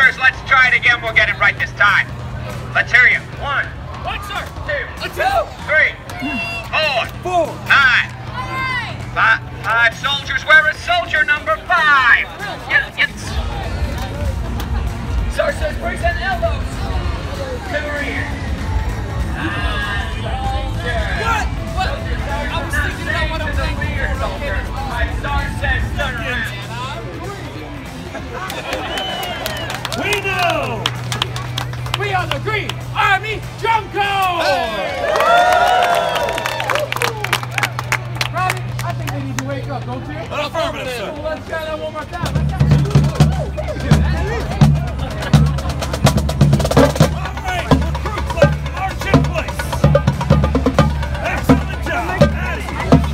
soldiers, let's try it again. We'll get it right this time. Let's hear you. 1, One, sir. 2, 2, 3, 4, 9. 5 soldiers. Where is soldier number 5? Sir says brace and elbows. To the rear. What? I was thinking about what I'm thinking. Soldier. My star says turn around. We know! We are the Green Army Drum Corps! Robbie, I think they need to wake up, don't you? Affirmative, sir. Well, let's try that one more time. All right, recruits, let's march in place. Excellent job, Patty.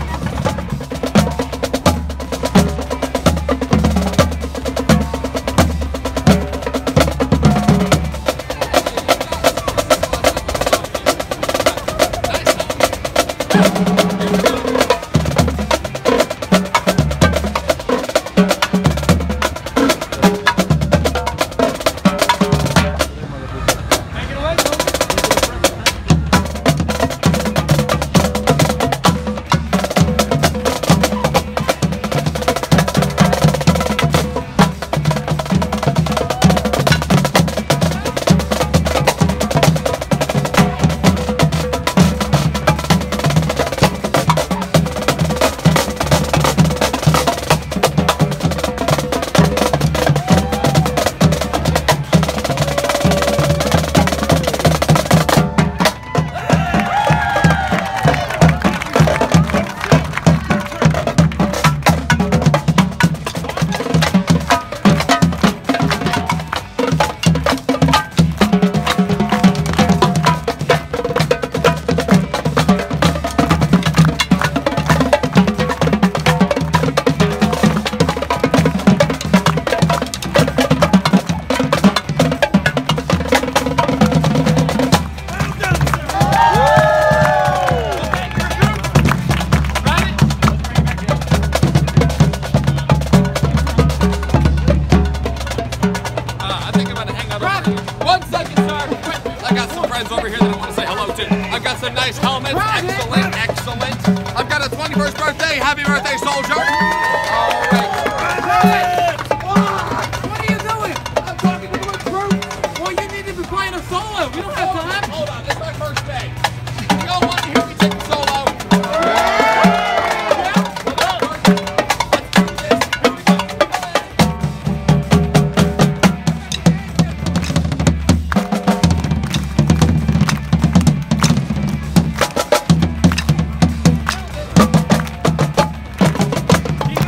Over here that I want to say hello to. I've got some nice helmets. Excellent, excellent. I've got a 21st birthday. Happy birthday, soldier. All right. What are you doing? I'm talking to the recruit. Well, you need to be playing a solo. We don't have time. Hold on, this is my first day. You all want to hear me take a solo? Keep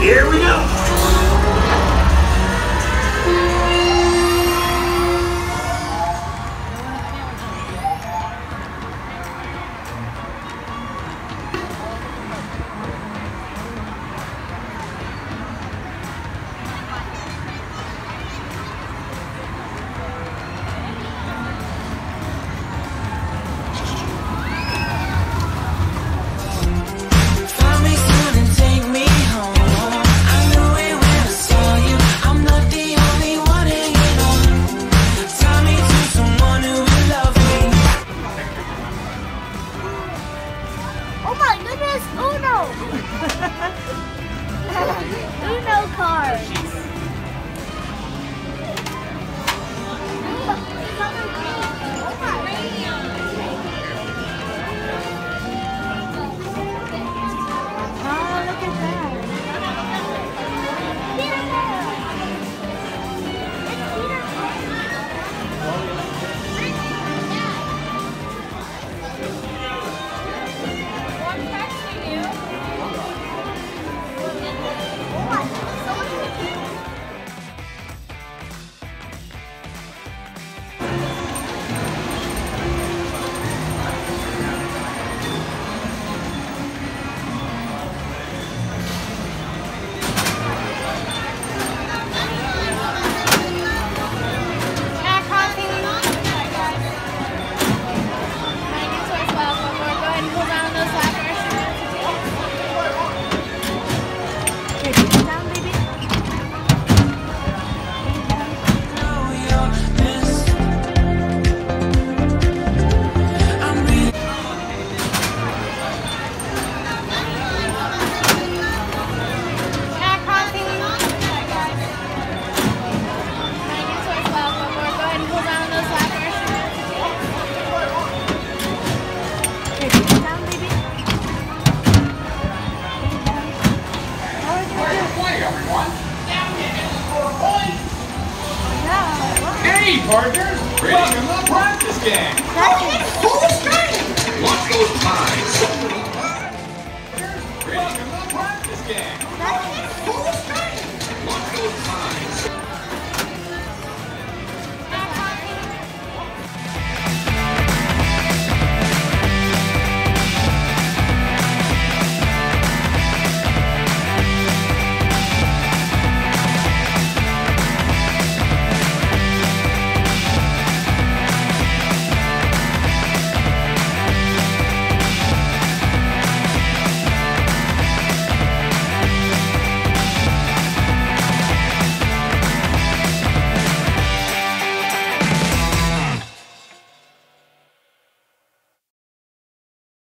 Here we go. Oh my goodness, Uno! Uno cards. Oh, look at that. Peter Pan. It's Peter Pan. Hey, partner! Welcome to the practice game! Watch those ties!